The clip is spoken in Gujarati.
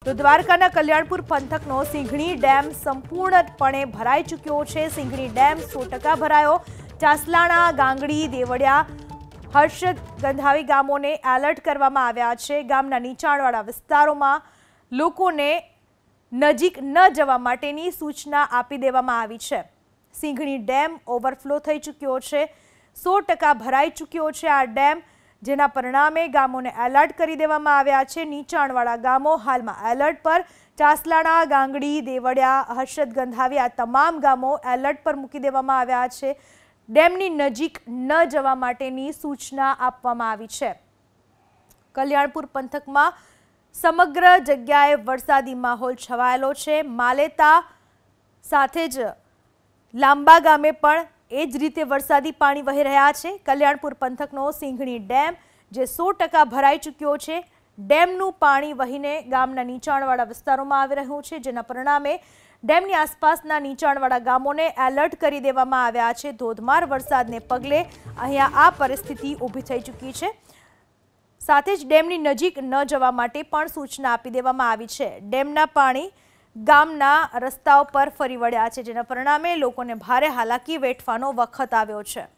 તો દ્વારકાના કલ્યાણપુર પંથકનો સિંઘણી ડેમ સંપૂર્ણપણે ભરાઈ ચૂક્યો છે। સિંઘણી ડેમ 100% ભરાયો। ચાસલાણા, ગાંગડી, દેવળિયા, હર્ષદ, ગંધાવી ગામોને એલર્ટ કરવામાં આવ્યા છે। ગામના નીચાણવાળા વિસ્તારોમાં લોકોને નજીક ન જવા માટેની સૂચના આપી દેવામાં આવી છે। સિંઘણી ડેમ ઓવરફ્લો થઈ ચૂક્યો છે। 100% ભરાઈ ચૂક્યો છે આ ડેમ, જેના પરિણામે ગામોને એલર્ટ કરી દેવામાં આવ્યા છે। નીચાણવાળા ગામો હાલમાં એલર્ટ પર। ચાસલાણા, ગાંગડી, દેવળિયા, હર્ષદ, ગંધાવી આ તમામ ગામો એલર્ટ પર મૂકી દેવામાં આવ્યા છે। ડેમની નજીક ન જવા માટેની સૂચના આપવામાં આવી છે। કલ્યાણપુર પંથકમાં સમગ્ર જગ્યાએ વરસાદી માહોલ છવાયેલો છે। માલેતા સાથે જ લાંબા ગામે પણ એ જ રીતે વરસાદી પાણી વહી રહ્યા છે। કલ્યાણપુર પંથકનો સિંઘણી ડેમ જે 100% ભરાઈ ચૂક્યો છે। ડેમનું પાણી વહીને ગામના નીચાણવાળા વિસ્તારોમાં આવી રહ્યું છે, જેના પરિણામે ડેમની આસપાસના નીચાણવાળા ગામોને એલર્ટ કરી દેવામાં આવ્યા છે। ધોધમાર વરસાદને પગલે અહીંયા આ પરિસ્થિતિ ઊભી થઈ ચૂકી છે। સાથે જ ડેમની નજીક ન જવા માટે પણ સૂચના આપી દેવામાં આવી છે। ડેમના પાણી ગામના રસ્તાઓ પર ફરી વળ્યા છે, જેના પરિણામે લોકોને ભારે હાલાકી વેઠવાનો વખત આવ્યો છે।